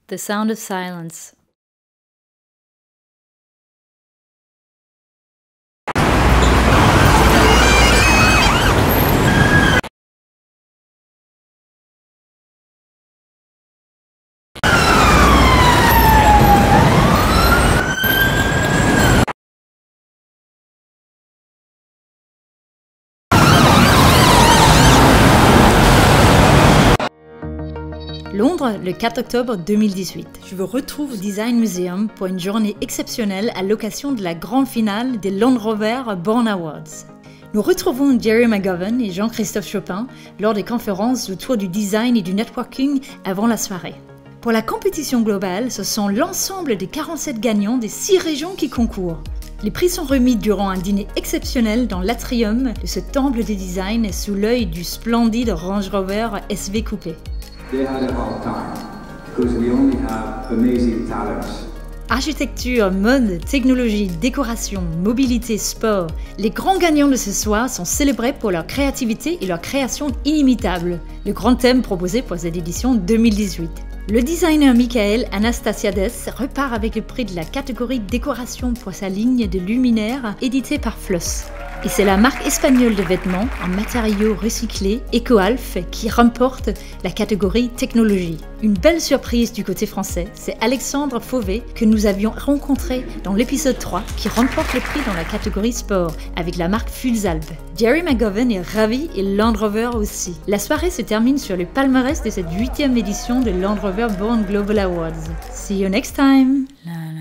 The Sound of Silence. Londres, le 4 octobre 2018. Je vous retrouve au Design Museum pour une journée exceptionnelle à l'occasion de la grande finale des Land Rover Born Awards. Nous retrouvons Jerry McGovern et Jean-Christophe Chopin lors des conférences autour du design et du networking avant la soirée. Pour la compétition globale, ce sont l'ensemble des 47 gagnants des 6 régions qui concourent. Les prix sont remis durant un dîner exceptionnel dans l'atrium de ce temple des designs sous l'œil du splendide Range Rover SV Coupé. They had a hard time because we only have amazing talents. Architecture, mode, technologie, décoration, mobilité, sport. Les grands gagnants de ce soir sont célébrés pour leur créativité et leur création inimitable. Le grand thème proposé pour cette édition 2018. Le designer Michael Anastasiades repart avec le prix de la catégorie décoration pour sa ligne de luminaires éditée par Flos. Et c'est la marque espagnole de vêtements en matériaux recyclés, EcoAlf, qui remporte la catégorie technologie. Une belle surprise du côté français, c'est Alexandre Fauvet que nous avions rencontré dans l'épisode 3 qui remporte le prix dans la catégorie sport avec la marque Fulsalb. Jerry McGovern est ravi et Land Rover aussi. La soirée se termine sur le palmarès de cette 8e édition de Land Rover Born Global Awards. See you next time!